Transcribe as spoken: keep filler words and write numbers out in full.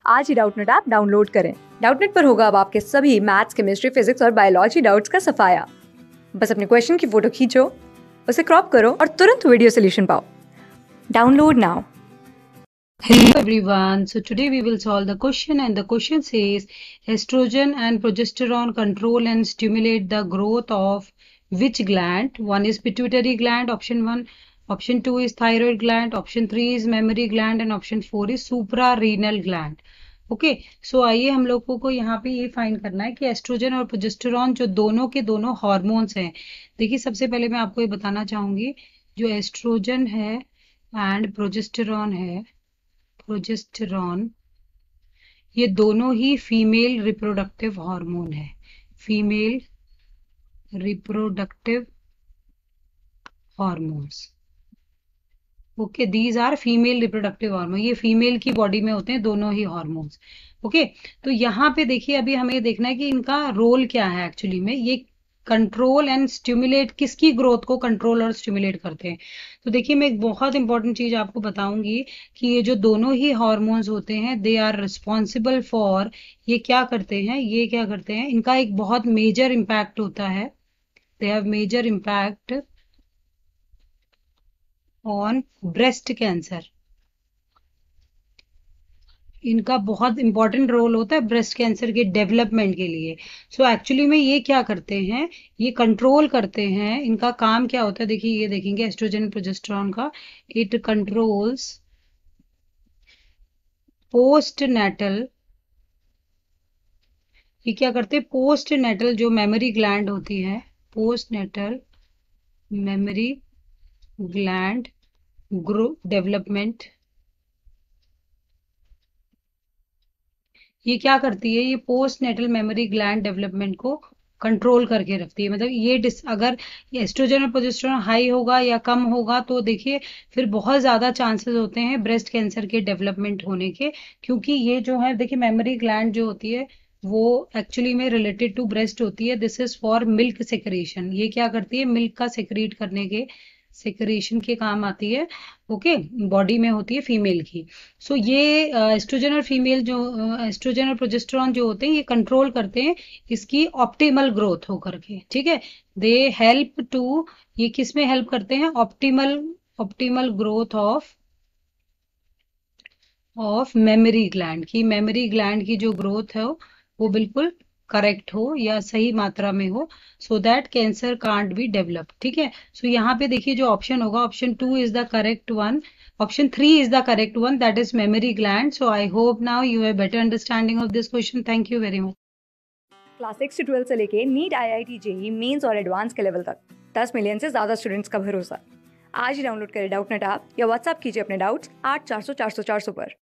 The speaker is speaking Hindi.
आज ही डाउटनेट ऐप डाउनलोड करें। डाउटनेट पर होगा अब आपके सभी मैथ्स, केमिस्ट्री, फिजिक्स और बायोलॉजी डाउट्स का सफाया। बस अपने क्वेश्चन की फोटो खींचो, उसे क्रॉप करो और तुरंत वीडियो सोल्यूशन पाओ। Download now. Hello everyone. So today we will solve the question, and the question says estrogen and progesterone control and stimulate the growth of which gland? One is pituitary gland, option one. Option two is thyroid gland. Option three is mammary gland, and option four is suprarenal gland. Okay okay, so so आइए हम लोगों को यहाँ पे ये फाइंड करना है कि एस्ट्रोजन और प्रोजेस्टेरॉन जो दोनों के दोनों हार्मोन्स हैं। देखिए सबसे पहले मैं आपको ये बताना चाहूंगी, जो एस्ट्रोजन है एंड प्रोजेस्टेरॉन है, प्रोजेस्टेरॉन, ये दोनों ही फीमेल रिप्रोडक्टिव हार्मोन है। Female reproductive hormones, okay, these are female reproductive hormone. ये फीमेल की बॉडी में होते हैं दोनों ही हार्मोन्स। ओके, तो यहाँ पे देखिए अभी हमें देखना है कि इनका रोल क्या है। एक्चुअली में ये कंट्रोल एंड स्टिमुलेट किसकी ग्रोथ को कंट्रोल और स्टिमुलेट करते हैं। तो देखिए मैं एक बहुत इंपॉर्टेंट चीज आपको बताऊंगी कि ये जो दोनों ही हार्मोन्स होते हैं, दे आर रिस्पॉन्सिबल फॉर, ये क्या करते हैं, ये क्या करते हैं, इनका एक बहुत मेजर इम्पैक्ट होता है। They have major impact on breast cancer. इनका बहुत इंपॉर्टेंट रोल होता है ब्रेस्ट कैंसर के डेवलपमेंट के लिए। सो so एक्चुअली में ये क्या करते हैं, ये कंट्रोल करते हैं। इनका काम क्या होता है, देखिए ये देखेंगे एस्ट्रोजन प्रोजेस्टेरॉन का। इट कंट्रोल्स पोस्ट नेटल, ये क्या करते हैं, पोस्ट नेटल जो मेमोरी ग्लैंड होती है, postnatal mammary gland grow development. ये क्या करती है, ये postnatal mammary gland development को कंट्रोल करके रखती है। मतलब ये डिस अगर एस्ट्रोजन और प्रोजेस्टेरॉन हाई होगा या कम होगा तो देखिए फिर बहुत ज्यादा चांसेस होते हैं ब्रेस्ट कैंसर के डेवलपमेंट होने के। क्योंकि ये जो है देखिए मेमोरी ग्लैंड जो होती है वो एक्चुअली में रिलेटेड टू ब्रेस्ट होती है। This is for milk secretion. ये क्या करती है, मिल्क का सेक्रेट करने के, सेक्रेशन के काम आती है। ओके, बॉडी में होती है फीमेल की। सो so, ये एस्ट्रोजन और फीमेल जो एस्ट्रोजन और प्रोजेस्टेरॉन जो होते हैं ये कंट्रोल करते हैं इसकी ऑप्टिमल ग्रोथ होकर के। ठीक है, दे हेल्प टू, ये किस में हेल्प करते हैं, optimal optimal growth of of mammary gland की। मेमोरी ग्लैंड की जो ग्रोथ है वो बिल्कुल करेक्ट हो या सही मात्रा में हो, so that cancer can't be develop. ठीक है, सो so यहाँ पे देखिए जो ऑप्शन होगा, option two is the correct one, option three is the correct one, that is mammary gland. So I hope now you have better understanding of this question. Thank you very much. Class six से ट्वेल्थ से लेके NEET, I I T, JEE Mains और एडवांस के लेवल तक दस मिलियन से ज्यादा स्टूडेंट्स का भरोसा। आज ही डाउनलोड करें डाउटनेट ऐप या व्हाट्सएप कीजिए अपने डाउट्स आठ चार सौ चार सौ चार सौ पर।